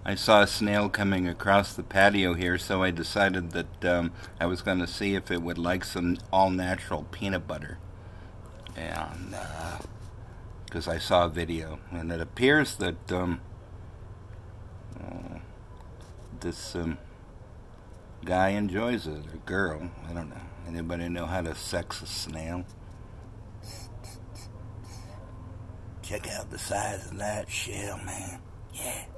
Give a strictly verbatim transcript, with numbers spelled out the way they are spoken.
I saw a snail coming across the patio here, so I decided that um, I was going to see if it would like some all-natural peanut butter. And, because uh, I saw a video, and it appears that um, uh, this um, guy enjoys it, or girl, I don't know. Anybody know how to sex a snail? Check out the size of that shell, man. Yeah.